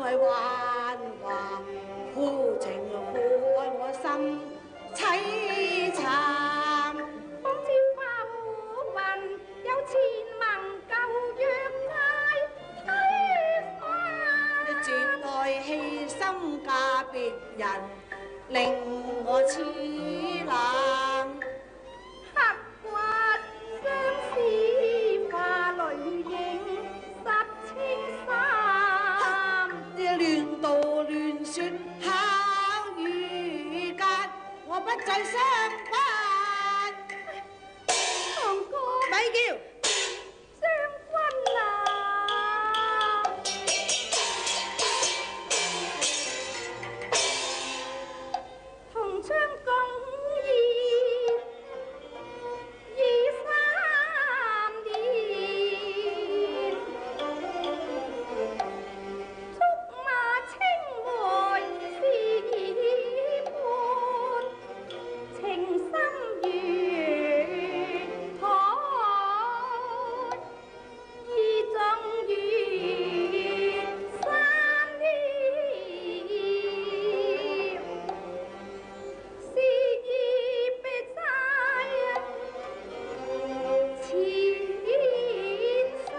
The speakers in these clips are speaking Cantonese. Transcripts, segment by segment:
來幻化，苦情苦愛我心凄慘。 方知花無雲，有前盟舊約界推翻。 你絕愛犧牲嫁別人，令我痴冷。 刻骨相思化淚影，十青衫。 你亂道亂説巧語間，我不再相關。 堂哥， 咪叫將軍啊！同窗共宴23年，竹馬青梅是伴，情深如海，意重如山腰。是已別在前生，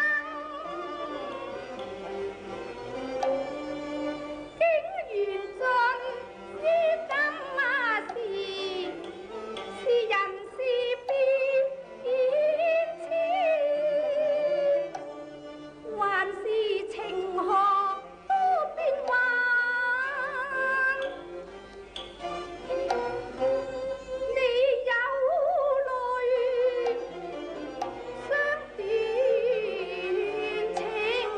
竟緣盡於今時，是人是變遷，還是情河多變幻。你有淚相斷情，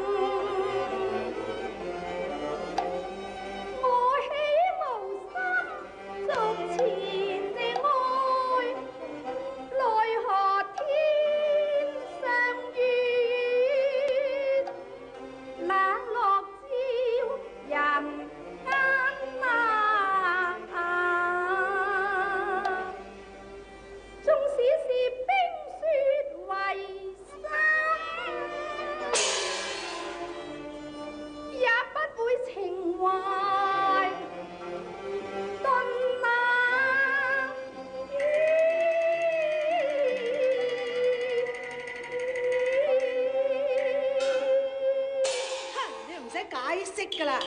我豈無心續前愛，奈何天上月，冷落照人間啊！縱使是冰雪為心，也不會情懷頓那哼，你唔使解釋噶啦。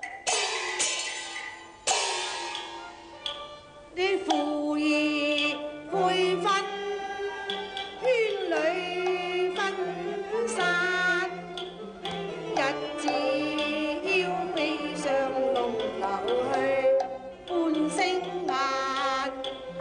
你負義悔婚，圈裏分散，日子要飛上龍流去半星眼。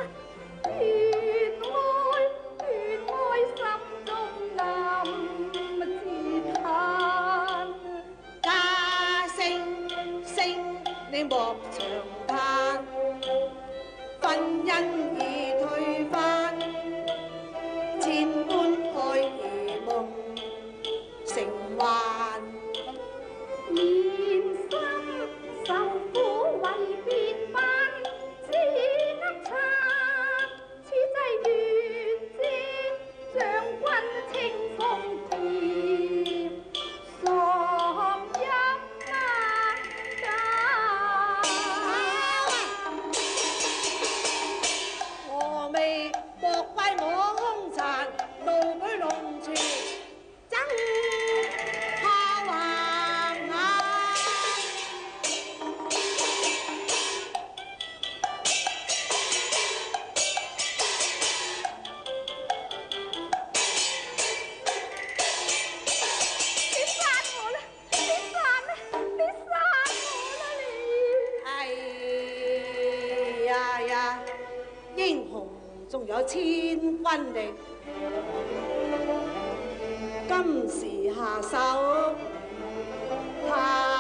願愛心中暗自嘆， 家聲你莫長嘆，婚姻已推翻，千般愛如夢成幻。 現心受苦為別班，只得擦此際月借將軍清風甜，爽音峨眉莫怪我兇殘，怒舉龍泉爭下橫眼。 你殺我啦！你殺啦！你殺我啦你！ 哎呀呀，英雄仲有千軍力，今時下手太